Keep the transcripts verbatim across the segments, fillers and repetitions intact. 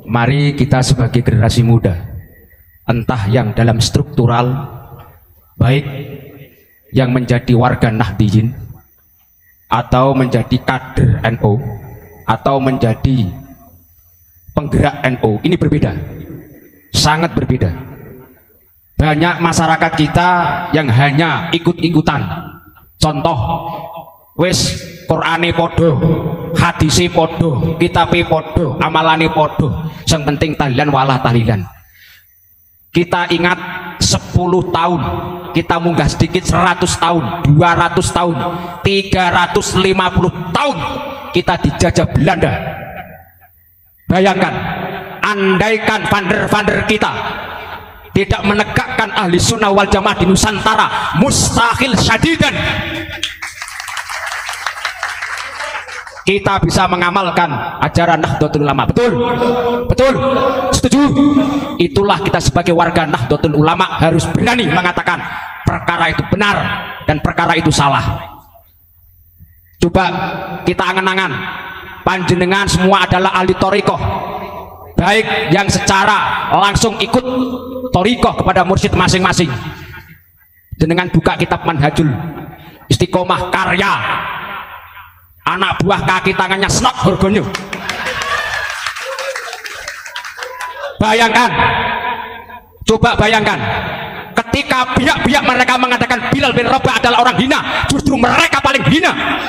mari kita sebagai generasi muda, entah yang dalam struktural, baik yang menjadi warga Nahdliyin atau menjadi kader N U atau menjadi penggerak N U, ini berbeda, sangat berbeda. Banyak masyarakat kita yang hanya ikut-ikutan. Contoh, wis Qur'ane podo, hadise podo, kitabe podo, amalane podo, yang penting tahlilan walah tahlilan. Kita ingat sepuluh tahun, kita munggah sedikit seratus tahun, dua ratus tahun, tiga ratus lima puluh tahun kita dijajah Belanda. Bayangkan, andaikan vander-vander kita tidak menegakkan ahli sunnah wal jamaah di Nusantara, mustahil syadidan kita bisa mengamalkan ajaran Nahdlatul Ulama. Betul? Betul? Setuju? Itulah kita sebagai warga Nahdlatul Ulama harus berani mengatakan perkara itu benar dan perkara itu salah. Coba kita angan-angan, panjenengan semua adalah ahli thariqah, baik yang secara langsung ikut thariqah kepada mursyid masing-masing. Jenengan buka kitab Manhajul Istiqomah karya anak buah kaki tangannya Snot Horgonyo. Bayangkan, coba bayangkan, ketika pihak-pihak mereka mengatakan Bilal bin Rabah adalah orang hina, justru mereka paling hina.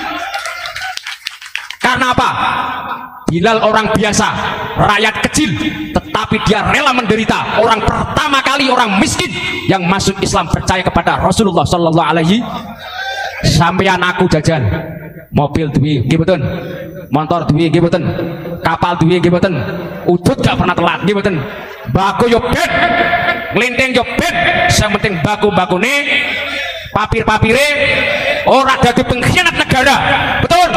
Karena apa? Bilal orang biasa, rakyat kecil, tetapi dia rela menderita. Orang pertama kali orang miskin yang masuk Islam, percaya kepada Rasulullah Sallallahu Alaihi. Sampeyan aku jajan mobil duwe nggih mboten, motor duwe nggih mboten, kapal duwe nggih mboten, udut gak pernah telat nggih mboten, baku yo ben, nglinteng yo ben, sing penting baku-bakune, papir-papire ora dadi pengkhianat negara. Betul?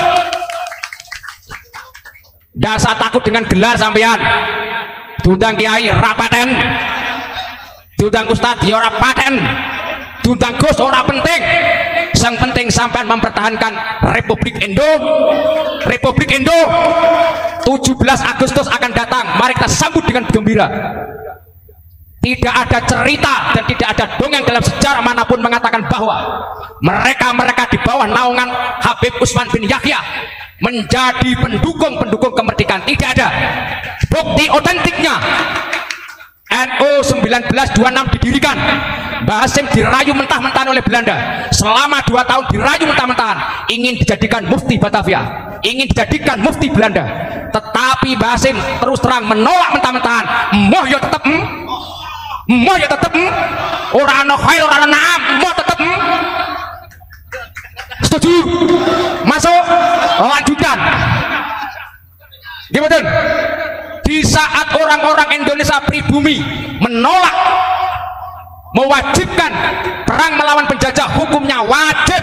Dasar takut dengan gelar sampean. Diundang kiai ora paten, diundang ustaz ya ora paten, diundang Gus ora penting. Yang penting sampean mempertahankan Republik Indo. Republik Indo tujuh belas Agustus akan datang, mari kita sambut dengan gembira. Tidak ada cerita dan tidak ada dongeng dalam sejarah manapun mengatakan bahwa mereka-mereka di bawah naungan Habib Utsman bin Yahya menjadi pendukung-pendukung kemerdekaan. Tidak ada bukti otentiknya. N U seribu sembilan ratus dua puluh enam didirikan, Mbah Hasim dirayu mentah-mentahan oleh Belanda selama dua tahun, dirayu mentah-mentahan ingin dijadikan mufti Batavia, ingin dijadikan mufti Belanda, tetapi Mbah Hasim terus terang menolak mentah-mentahan. Moh ya tetep mm, moh ya tetep mm, ora ana khair ora ana naam, moh tetep mm. Setuju? Masuk? Lanjutkan. Gimana? Di saat orang-orang Indonesia pribumi menolak, mewajibkan perang melawan penjajah, hukumnya wajib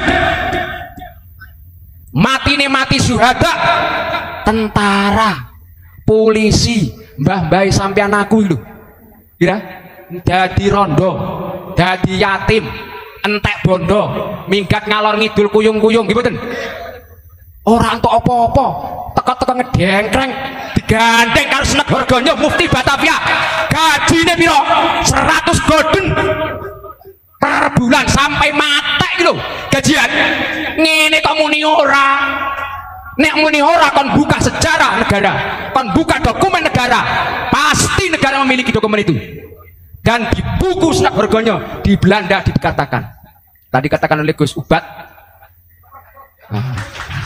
mati nih mati syuhada, tentara, polisi, mbah-mbah sampean aku itu kira dadi rondo, dadi yatim, entek bondo, minggat ngalor ngidul kuyung-kuyung gitu. Orang tuh apa-apa teko-teko ngedengkreng digandeng karo Snot Horgonyo mufti Batavia, gajine piro? seratus golden per bulan sampai mati gitu gajian. Ngene kok muni ora, nek muni ora kon buka sejarah negara, kon buka dokumen negara, pasti negara memiliki dokumen itu. Dan di buku Snot Horgonyo di Belanda dikatakan, tadi katakan oleh Gus Ubat, ah.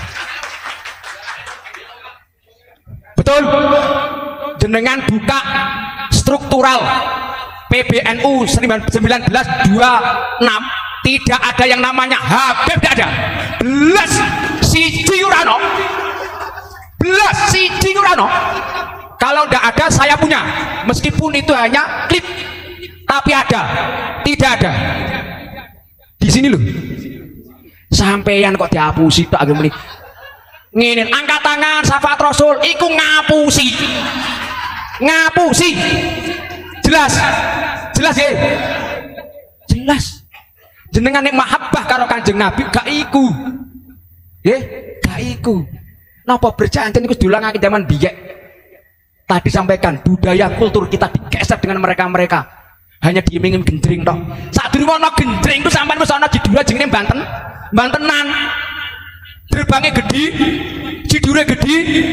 Betul? Jenengan buka struktural P B N U seribu sembilan ratus dua puluh enam, tidak ada yang namanya Habib, tidak ada. Belas si Ciurano, belas si Ciurano. Kalau tidak ada saya punya, meskipun itu hanya klip, tapi ada, tidak ada. Di sini loh. Sampeyan kok dihapusi tak agak menit. Nginin angkat tangan syafaat Rasul iku ngapusi, ngapusi. Jelas, jelas ya, jelas. Jenengan nek mahabbah karo Kanjeng Nabi gak iku, ya gak iku. Napa berjanji niku diulangake zaman biyen. Tadi sampaikan budaya kultur kita digeser dengan mereka-mereka. Hanya diiming-iming gendring toh. Saat dulu ana gendring itu sampai wis ana jidura jenenge Banten. Bantenan. Gerbangnya gede, jidure gede.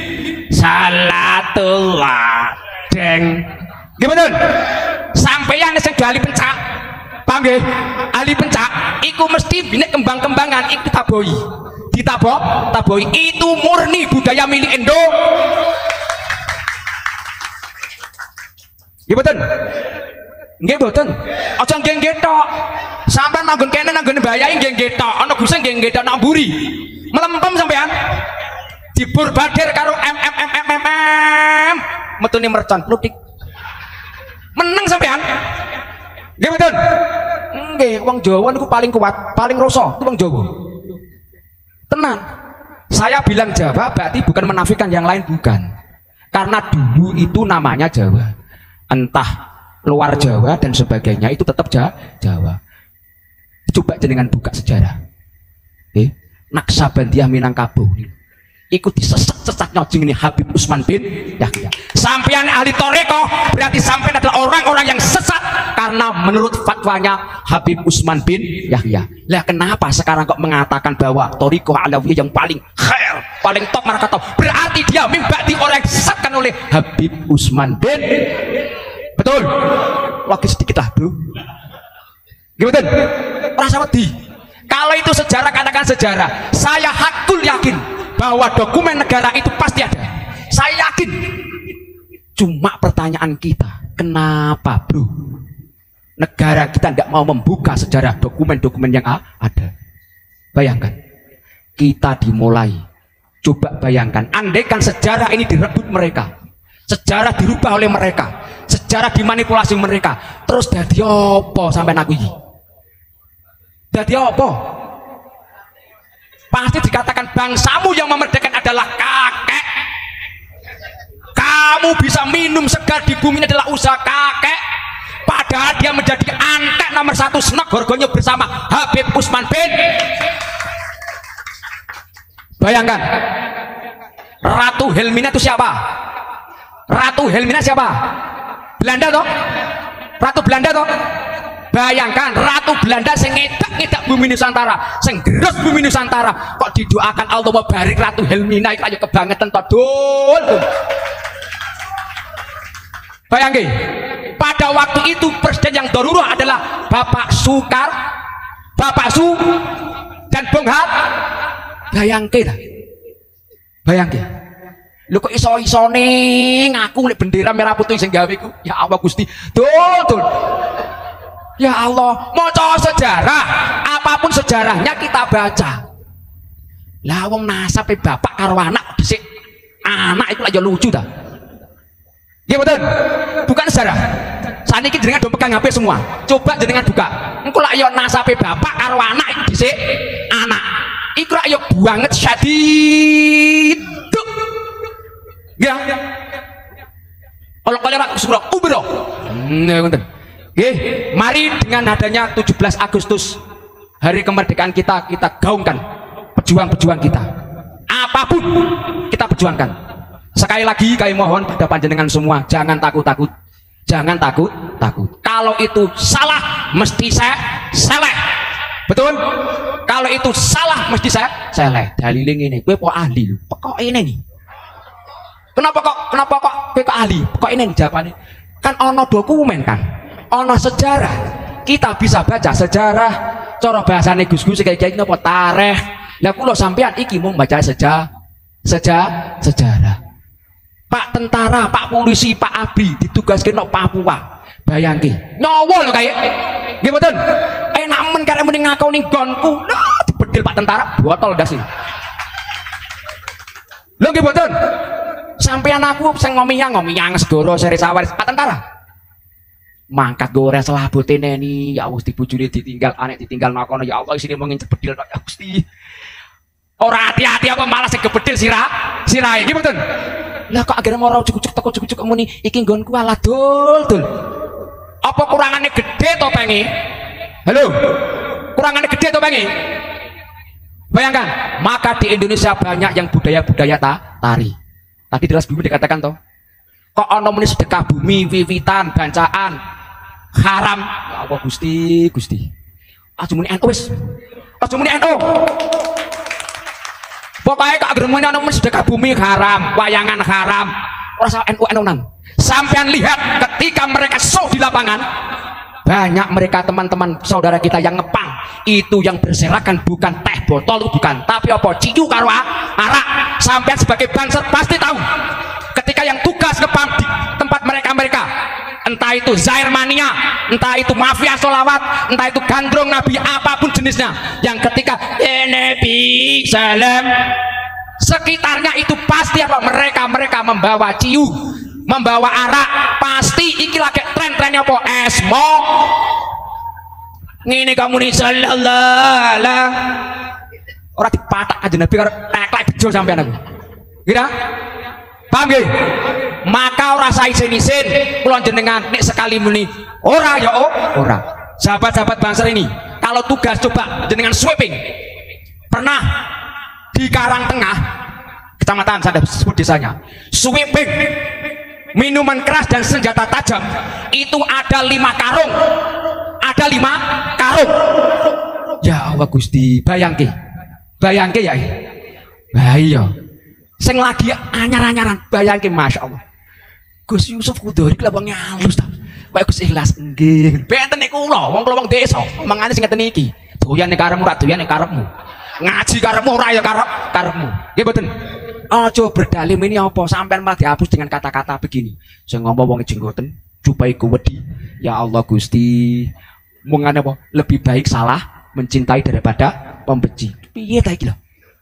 Salatullah deng. Gimana? Sampeyan sing ahli pencak. Paham nggih? Ahli pencak iku mesti binek kembang-kembangan iku taboi. Ditabok, taboi itu murni budaya milik Indo. Nggih mboten? Nggih mboten. Aja nggih nggih tok. Sampeyan nanggon kene nanggon mbayahi nggih nggih tok. Ana gusing nggih nggih tok nak mburi. Melempem sampeyan. Dibur badir karo M M M M M M. Metune mercon plutik. Meneng sampeyan. Nggih mboten? Nggih, wong Jawa niku paling kuat, paling rasa itu wong Jawa. Tenang. Saya bilang Jawa berarti bukan menafikan yang lain, bukan. Karena dulu itu namanya Jawa. Entah luar Jawa dan sebagainya itu tetap Jawa. Coba jenengan buka sejarah. Eh, Naksabandiah Minangkabau ikut disesak-sesak nyojing ini Habib Utsman bin Yahya. Sampean ahli toreko berarti sampean adalah orang-orang yang sesat karena menurut fatwanya Habib Utsman bin Yahya. Lah kenapa sekarang kok mengatakan bahwa toriko alawiyah yang paling khair, paling top mereka top? Berarti dia mimbati orang yang disesatkan oleh Habib Utsman bin. Betul? Lagi sedikit lah bro. Gimana? Rasa wedi. Kalau itu sejarah, katakan sejarah. Saya hakul yakin bahwa dokumen negara itu pasti ada. Saya yakin. Cuma pertanyaan kita, kenapa bro negara kita tidak mau membuka sejarah dokumen-dokumen yang ada? Bayangkan, kita dimulai. Coba bayangkan, andaikan sejarah ini direbut mereka, sejarah dirubah oleh mereka, sejarah dimanipulasi mereka, terus dadi apa sampai aku ini? Dadi apa? Pasti dikatakan bangsamu yang memerdekakan adalah kakek. Kamu bisa minum segar di bumi ini adalah usaha kakek. Padahal dia menjadi angkat nomor satu senek gorgonyo bersama Habib Utsman bin. Bayangkan, Ratu Helmina itu siapa? Ratu Helmina siapa? Belanda toh? Ratu Belanda toh? Bayangkan Ratu Belanda sing ngedak-ngedak bumi Nusantara, sing gerus bumi Nusantara, kok didoakan Allah barik Ratu Helmina itu aja kebangetan toh dul. Bayangke, pada waktu itu presiden yang darurah adalah Bapak Sukar, Bapak Su dan Bung Hat. Bayangke dah. Bayangke. Lu kok iso-isone ngaku lek bendera merah putih sing gawe ku. Ya Allah Gusti. Dul, dul. Ya Allah, maca sejarah, apapun sejarahnya kita baca. Lah wong nasabe bapak karo anak dhisik anak itu aja lucu dah. Nggih betul? Bukan sejarah. Saniki jenengan do pegang H P semua. Coba jenengan buka. Engko lak yo nasabe bapak karo anak itu dhisik anak. Iku lak yo banget syadid. Ya. Kalau kalian rak surah ubro. Nggih ngoten. Nggih, mari dengan adanya tujuh belas Agustus hari kemerdekaan kita, kita gaungkan pejuang-pejuang kita. Apapun kita perjuangkan. Sekali lagi kami mohon pada panjenengan semua, jangan takut-takut. Jangan takut-takut. Kalau itu salah mesti saya seleh. Betul? Kalau itu salah mesti saya seleh. Dalile ngene, kowe kok ahli lho. Kok ini nih? Kenapa kok kenapa kok kowe kok ahli? Kok ini nih jawabannya? Kan ono dokumen kan. Ono sejarah, kita bisa baca sejarah. Cara bahasane Gus-Gus kayak gini apa tareh. Lah kula sampean iki mau baca sejarah, sejarah, sejarah. Pak tentara, Pak polisi, Pak Abi ditugaskan nang Papua. Bayangke, nyawa lho kayak. Nggih mboten? Enak men karek muni ngakoni gonku. Nah, dibedil Pak tentara, botol das iki. Lho nggih mboten? Sampean aku sing ngomiyang ngomiyang segoro seri sawaris Pak tentara. Mangkat gores lah botene nih, ya Gusti bojone ditinggal, anek ditinggal nakono, ya Allah isine mau ngincet bedil ya Gusti. Ora hati-hati apa malah sing gebedil sirah, sirahe iki mboten. Lah kok akhirnya mau cucuk teko cucuk muni iki nggonku alah dul dul. Apa kurangannya gede to pengi? Halo. Kurangannya gede to pengi? Bayangkan, maka di Indonesia banyak yang budaya-budaya ta tari. Tadi di Las Bumi dikatakan toh, kok ana muni sedekah bumi wiwitan bancaan haram ya Allah Gusti Gusti aja muni N U wis aja muni N U pokoknya kok agar muni ana muni sedekah bumi haram wayangan haram ora usah N U N U-nan sampean lihat ketika mereka show di lapangan banyak mereka teman-teman saudara kita yang ngepang itu yang berserakan bukan teh botol bukan tapi apa ciu karo arak sampean sebagai bangsa pasti tahu ketika yang tugas ngepang di tempat mereka-mereka entah itu Zair Mania entah itu mafia solawat entah itu gandrung nabi apapun jenisnya yang ketika ya Nabi salam sekitarnya itu pasti apa mereka-mereka membawa ciu membawa arak pasti iki lagi tren-trennya apa esmo ngene kamu nih sallallahu alaihi orang dipatak aja nabi karo teklek bejo sampean aku kira paham nggih maka ora sa isin-isin kula jenengan nek sekali muni ora ya oh ora sahabat-sahabat bangsa ini kalau tugas coba jenengan sweeping pernah di Karangtengah kecamatan saya sebut desanya sweeping minuman keras dan senjata tajam itu ada lima karung ada lima karung ya Allah Gusti bayangke bayangke ya iya sing lagi anyar-anyaran bayangke Masya Allah Gus Yusuf Kudori kelabang halus ta baik Gus ikhlas nggih benten niku kula wong kula wong desa mangane sing ngeten iki doyan nek karepmu ra doyan nek karepmu ngaji karepmu ora ya karep karepmu nggih mboten aja berdalim ini apa sampean malah dihapus dengan kata-kata begini saya ngomong wong jenggoten jupai kuwedi ya Allah Gusti mengane apa lebih baik salah mencintai daripada pembenci piye ta iki lho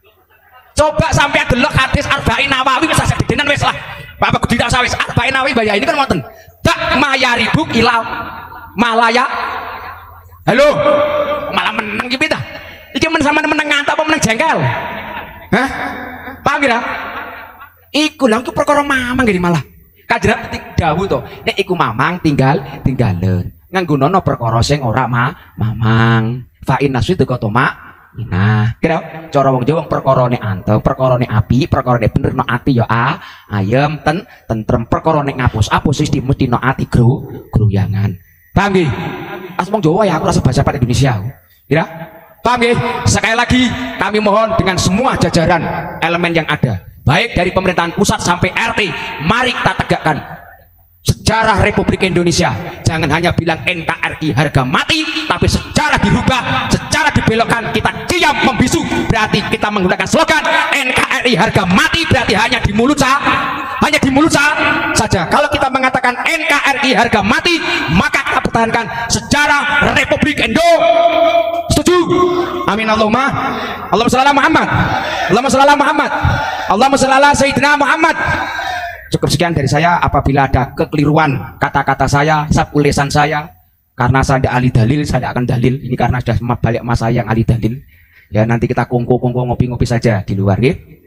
coba sampean delok hadis Arba'in Nawawi wis sak dedenan wis lah Bapak Gusti tak sawis Arba'in Nawawi bayar ini kan wonten tak mayaribuk ila malaya halo malah meneng iki ta iki men sampean meneng ngantuk apa meneng jengkel hah paham kira iku lah iku perkara mamang gini malah kajian dawuh to nek iku mamang tinggal tinggalen nganggono perkara sing ora ma mamang fa inna situ kotoma nah kira cara wong Jawa perkarane anteng perkarane api perkarane bener no ati ya a ayem ten tentrem perkarane ngapus apus mesti mesti no ati gro groyangan paham nggih as wong Jawa ya aku rasa bahasa Pak Indonesia kira paham nggih sekali lagi kami mohon dengan semua jajaran elemen yang ada baik dari pemerintahan pusat sampai R T mari kita tegakkan sejarah Republik Indonesia jangan hanya bilang N K R I harga mati tapi sejarah dirubah secara dibelokkan kita diam membisu berarti kita menggunakan slogan N K R I harga mati berarti hanya di mulut sah hanya di mulut sah saja kalau kita mengatakan N K R I harga mati maka kita pertahankan sejarah Republik Indo setuju amin Allahumma Allahumma shalli ala Muhammad Allahumma shalli ala Muhammad Allahumma shalli ala Sayyidina Muhammad. Cukup sekian dari saya. Apabila ada kekeliruan kata-kata saya, sapulesan saya, karena saya ada ahli dalil, saya akan dalil. Ini karena sudah balik masa yang ahli dalil. Ya nanti kita kongko-kongko ngopi-ngopi saja di luar, gitu.